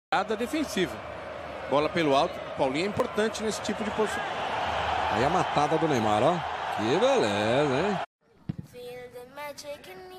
defensiva. Bola pelo alto, o Paulinho é importante nesse tipo de posição. Aí a matada do Neymar, ó. Que beleza, hein?